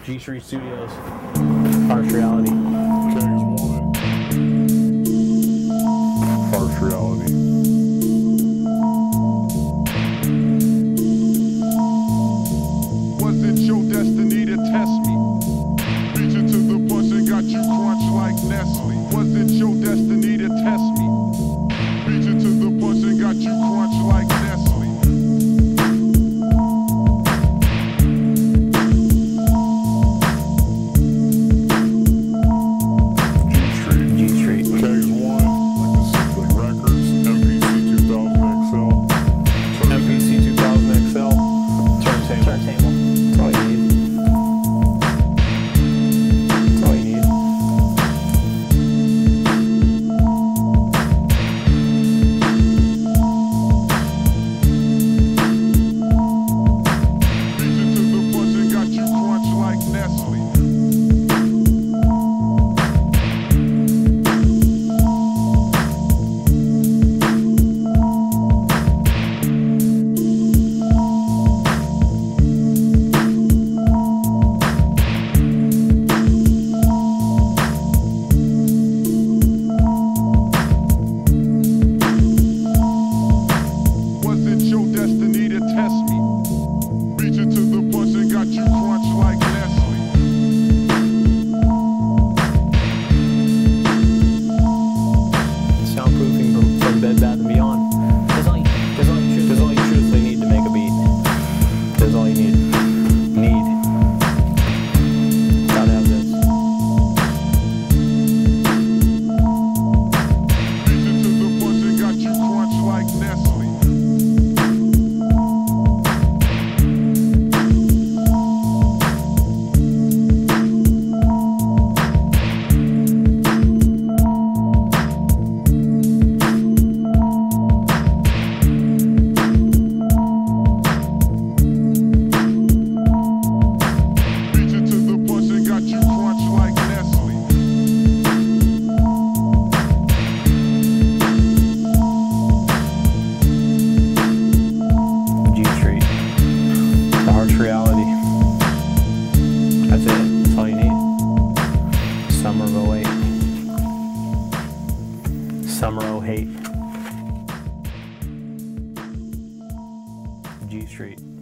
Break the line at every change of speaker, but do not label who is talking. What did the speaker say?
G Street Studios. Harsh Reality.
James 1. Harsh Reality.
Was it your destiny to test me? Beat you to the punch and got you crunched like Nestle. Was it your destiny to test me? Beat you to the punch and got you crunched like Nestle.
G Street.
James 1. Like Records. MPC 2000 XL.
MPC 2000 XL. Turntable. That's all you need. That's all you need.
Beat you to the punch and got you crunched like Nestle. Was it your destiny to test me? Beat you to the punch and got you crunched like Nestle.
Soundproofing from Bed Bath & Beyond. That's all you truthfully need to make a beat. That's all you need. Gotta have this.
Beat you to the punch and got you crunched like Nestle. Beat you to the punch and got you crunched like Nestle.
G Street. The Harsh Reality. That's it. That's all you need. Summer of 08. Summer of hate. G Street.